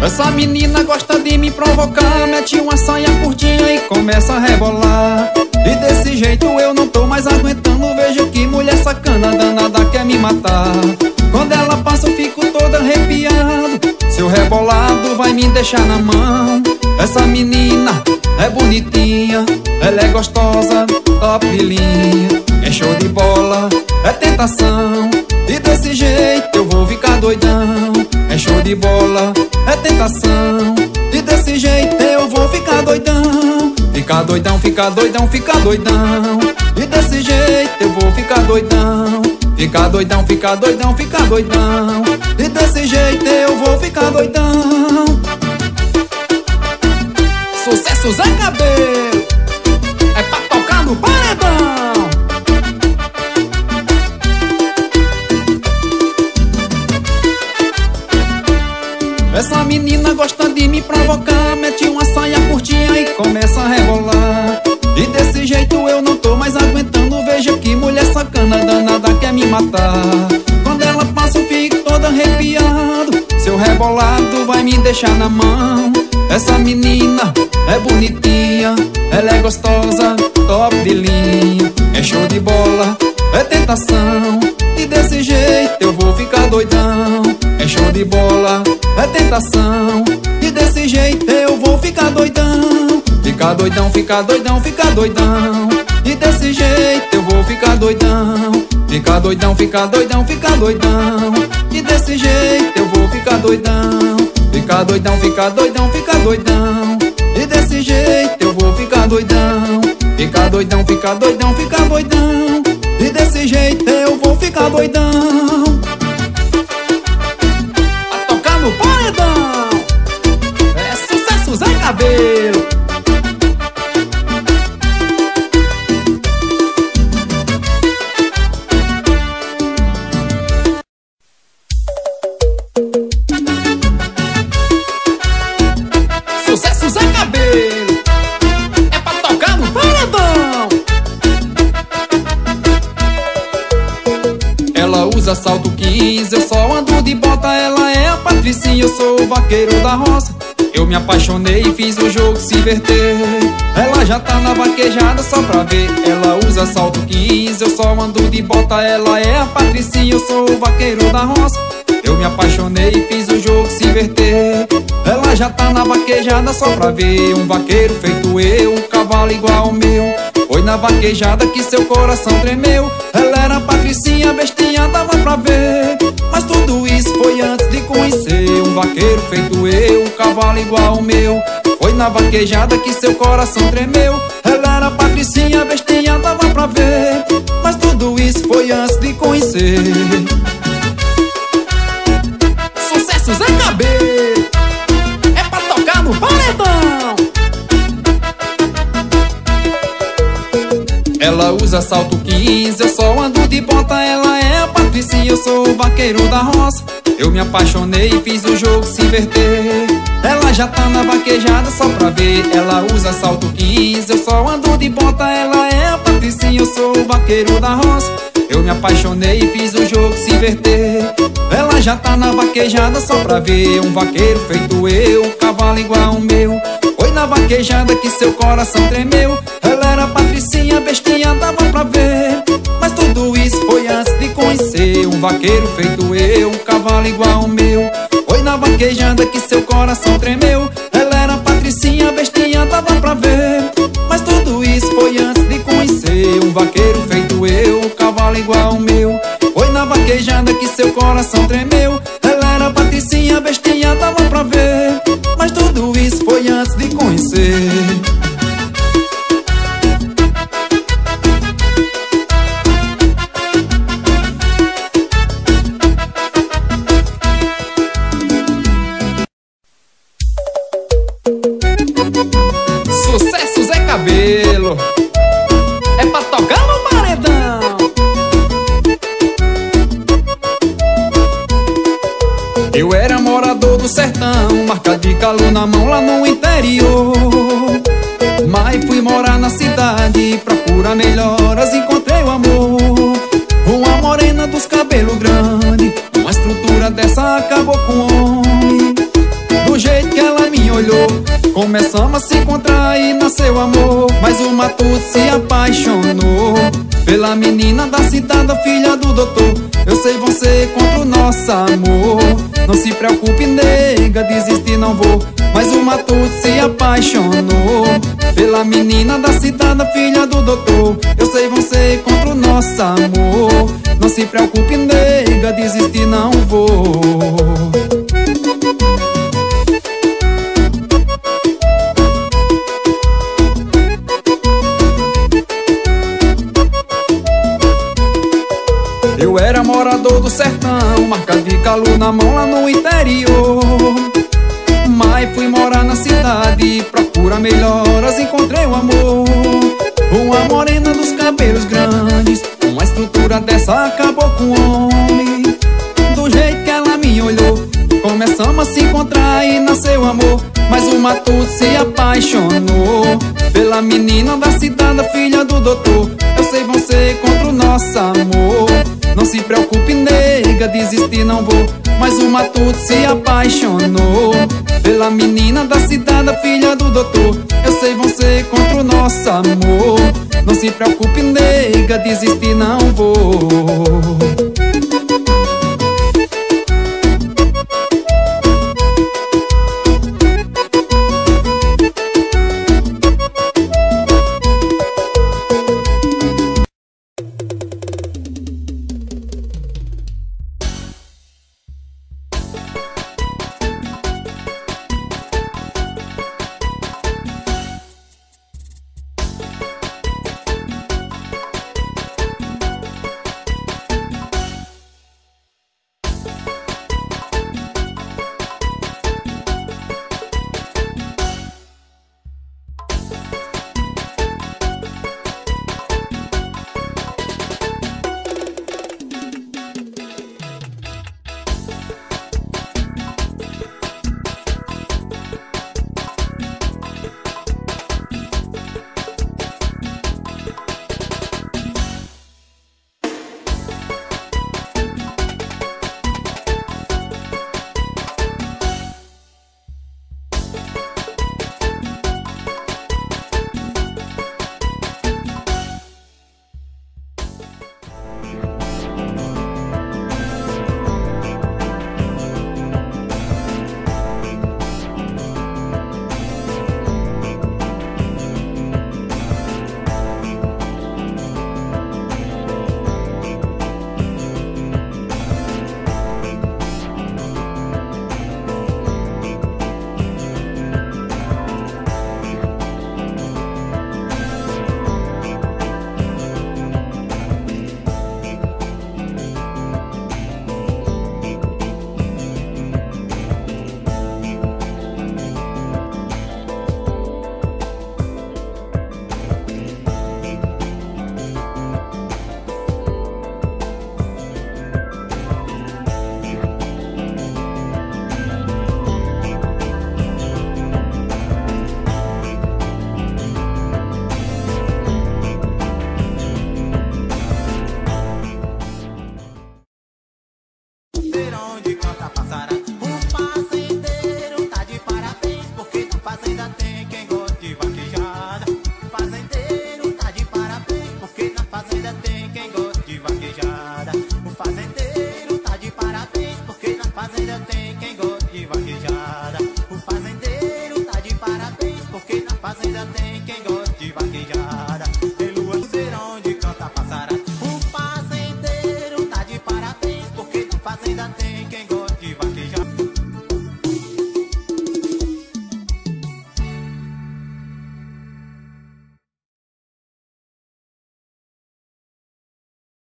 Essa menina gosta de me provocar, mete uma saia curtinha e começa a rebolar. E desse jeito eu não tô mais aguentando, vejo que mulher sacana, danada quer me matar. Quando ela passa eu fico todo arrepiado, seu rebolado vai me deixar na mão. Essa menina é bonitinha, ela é gostosa, top de linha, é show de bola, é tentação. E desse jeito eu vou ficar doidão, é show de bola, é tentação. E desse jeito eu vou ficar doidão, ficar doidão, ficar doidão, ficar doidão. E desse jeito eu vou ficar doidão, ficar doidão, ficar doidão, ficar doidão. E desse jeito eu vou ficar doidão. Sucesso Zé Cabelo, é pra tocar no paredão. Essa menina gosta de me provocar, mete uma saia curtinha e começa a rebolar. E desse jeito eu não tô mais aguentando, veja que mulher sacana, danada quer me matar. Quando ela passa eu fico todo arrepiado, seu rebolado vai me deixar na mão. Essa menina é bonitinha, ela é gostosa, top de linha, é show de bola, é tentação. E desse jeito eu vou ficar doidão, é show de bola, é tentação. E desse jeito eu vou ficar doidão, ficar doidão, ficar doidão, ficar doidão. E desse jeito eu vou ficar doidão, ficar doidão, ficar doidão, ficar doidão. E desse jeito eu vou ficar doidão, ficar doidão, ficar doidão, ficar doidão. E desse jeito eu vou ficar doidão, ficar doidão, ficar doidão, ficar doidão. E desse jeito eu vou ficar doidão. A tocar no paredão, é sucesso Zé Cabelo. Sucesso Zé Cabelo, é pra tocar no paredão. Ela usa salto 15, eu só ando de bota. Ela é a Patricinha, eu sou o vaqueiro da roça. Eu me apaixonei e fiz o jogo se inverter. Ela já tá na vaquejada só pra ver. Ela usa salto 15, eu só ando de bota. Ela é a Patricinha, eu sou o vaqueiro da roça. Eu me apaixonei e fiz o jogo se inverter. Ela já tá na vaquejada só pra ver. Um vaqueiro feito eu, um cavalo igual ao meu. Foi na vaquejada que seu coração tremeu. Ela era Patricinha, bestinha, dava pra ver. Mas tudo isso foi antes de conhecer. Um vaqueiro feito eu, um cavalo igual ao meu. Foi na vaquejada que seu coração tremeu. Ela era Patricinha, bestinha, dava pra ver. Mas tudo isso foi antes de conhecer. Sucesso Zé Cabelo, é pra tocar no paredão. Ela usa salto 15, eu só ando de bota. Ela é a Patricinha, eu sou o vaqueiro da roça. Eu me apaixonei e fiz o jogo se inverter. Ela já tá na vaquejada só pra ver. Ela usa salto 15, eu só ando de bota. Ela é a Patricinha, eu sou o vaqueiro da roça. Eu me apaixonei e fiz o jogo se inverter. Ela já tá na vaquejada só pra ver. Um vaqueiro feito eu, um cavalo igual ao meu. Foi na vaquejada que seu coração tremeu. Ela era Patricinha, bestinha, dava pra ver. Mas tudo isso foi antes de conhecer. Um vaqueiro feito eu, um cavalo igual ao meu. Foi na vaquejada que seu coração tremeu. Ela era Patricinha, bestinha, dava pra ver. Mas tudo isso foi antes de conhecer. Um vaqueiro feito eu, um cavalo igual ao meu. Foi na vaquejada que seu coração tremeu. Ela era Patricinha, bestinha, dava pra ver. Mas tudo isso foi antes de conhecer. Sucesso Zé Cabelo, é pra tocar no paredão. Eu era morador do sertão, marca de calo na mão lá no interior. Mas fui morar na cidade, procurar melhoras, encontrei o amor. Uma morena dos cabelos grandes, uma estrutura dessa acabou com o homem. Do Do jeito que ela me olhou, começamos a se encontrar e nasceu amor. Mas o matuto se apaixonou pela menina da cidade, filha do doutor. Eu sei vão ser contra o nosso amor. Não se preocupe, nega, desistir não vou. Mas o matuto se apaixonou pela menina da cidade, filha do doutor. Eu sei vão ser contra o nosso amor. Não se preocupe, nega, desistir não vou. Eu era morador do sertão, marca de calo na mão lá no interior. Mas fui morar na cidade, procura melhoras, encontrei o amor. Uma morena dos cabelos grandes, uma estrutura dessa acabou com o homem. Do jeito que ela me olhou, começamos a se encontrar e nasceu amor. Mas o matuto se apaixonou pela menina da cidade, filha do doutor. Eu sei vão ser contra o nosso amor. Não se preocupe, nega, desistir não vou. Mas o matuto se apaixonou pela menina da cidade, filha do doutor. Eu sei vão ser contra o nosso amor. Não se preocupe, nega, desistir não vou. Fazenda tem quem